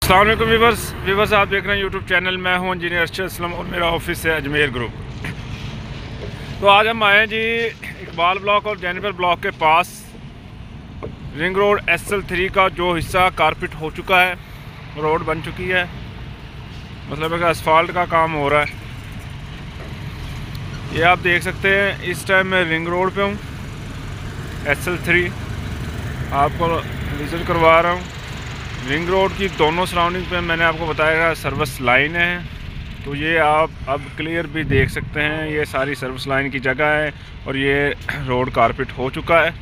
अस्सलाम वालेकुम व्यूवर्स आप देख रहे हैं यूट्यूब चैनल। मैं हूं इंजीनियर अरशद असलम और मेरा ऑफिस है अजमेर ग्रुप। तो आज हम आए हैं जी इकबाल ब्लॉक और जेनिफर ब्लॉक के पास रिंग रोड SL3 का जो हिस्सा कारपेट हो चुका है, रोड बन चुकी है, मतलब है कि असफाल्ट का काम हो रहा है। ये आप देख सकते हैं। इस टाइम मैं रिंग रोड पे हूँ, SL3 आपको विज़िट करवा रहा हूँ। रिंग रोड की दोनों सराउंडिंग पे मैंने आपको बताया सर्विस लाइन है, तो ये आप अब क्लियर भी देख सकते हैं। ये सारी सर्विस लाइन की जगह है और ये रोड कारपेट हो चुका है।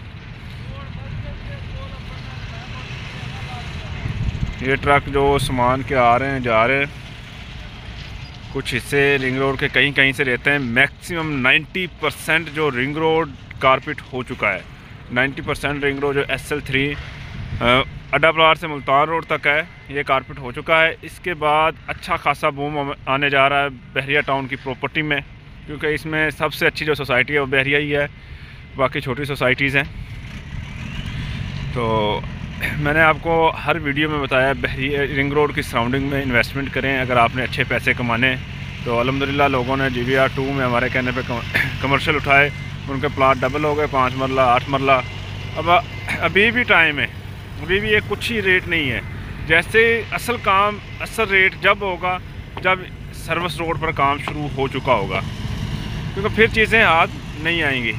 ये ट्रक जो सामान के आ रहे हैं जा रहे हैं, कुछ हिस्से रिंग रोड के कहीं कहीं से रहते हैं। मैक्सिमम 90% जो रिंग रोड कारपेट हो चुका है। 90% रिंग रोड जो SL3 अड्डा प्लाट से मुल्तान रोड तक है, ये कारपेट हो चुका है। इसके बाद अच्छा खासा बूम आने जा रहा है बहरिया टाउन की प्रॉपर्टी में, क्योंकि इसमें सबसे अच्छी जो सोसाइटी है वो बहरिया ही है, बाकी छोटी सोसाइटीज़ हैं। तो मैंने आपको हर वीडियो में बताया बहरिया रिंग रोड की सराउंडिंग में इन्वेस्टमेंट करें अगर आपने अच्छे पैसे कमाने। तो अल्हम्दुलिल्लाह लोगों ने GVR 2 में हमारे कहने पे कमर्शियल उठाए, उनके प्लाट डबल हो गए, 5 मरला 8 मरला। अब अभी भी टाइम है, अभी भी ये कुछ ही रेट नहीं है। जैसे असल रेट जब होगा जब सर्विस रोड पर काम शुरू हो चुका होगा, क्योंकि फिर चीज़ें हाथ नहीं आएंगी।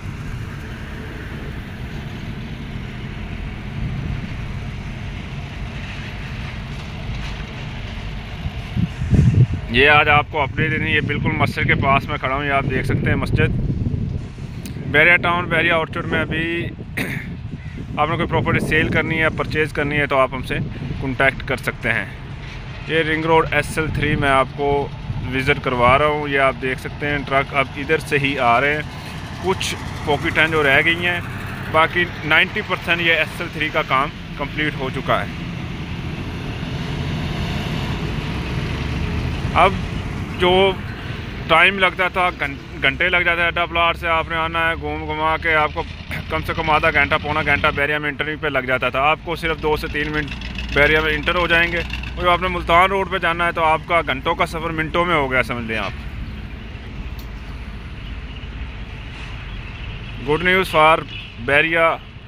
ये आज आपको अपडेट देनी है। बिल्कुल मस्जिद के पास में खड़ा हूँ, ये आप देख सकते हैं मस्जिद। बहरिया टाउन बहरिया ऑर्चर्ड में अभी आपने कोई प्रॉपर्टी सेल करनी है, परचेज़ करनी है, तो आप हमसे कांटेक्ट कर सकते हैं। ये रिंग रोड SL3 में आपको विज़िट करवा रहा हूँ। ये आप देख सकते हैं ट्रक अब इधर से ही आ रहे हैं, कुछ पॉकेट हैं जो रह गई हैं, बाकी 90% ये SL3 का काम कंप्लीट हो चुका है। अब जो टाइम लगता था, घंटे लग जाते हैं, अड्डा प्लाट से आपने आना है, घूम घुमा के आपको कम से कम आधा घंटा पौना घंटा बहरिया में इंटरव्यू पे लग जाता था। आपको सिर्फ 2 से 3 मिनट बहरिया में इंटर हो जाएंगे, और आपने मुल्तान रोड पे जाना है तो आपका घंटों का सफ़र मिनटों में हो गया, समझ लें आप। गुड न्यूज़ फॉर बहरिया,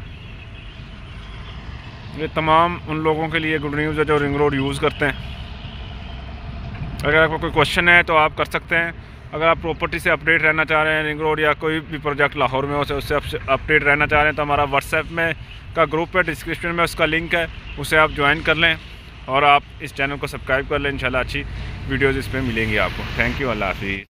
ये तमाम उन लोगों के लिए गुड न्यूज़ है जो रिंग रोड यूज़ करते हैं। अगर आपको कोई क्वेश्चन है तो आप कर सकते हैं। अगर आप प्रॉपर्टी से अपडेट रहना चाह रहे हैं रिंग रोड या कोई भी प्रोजेक्ट लाहौर में हो उससे अपडेट रहना चाह रहे हैं, तो हमारा व्हाट्सएप में का ग्रुप है, डिस्क्रिप्शन में उसका लिंक है, उसे आप ज्वाइन कर लें और आप इस चैनल को सब्सक्राइब कर लें। इंशाल्लाह अच्छी वीडियोज़ इस पर मिलेंगी आपको। थैंक यू, अल्लाह हाफिज़।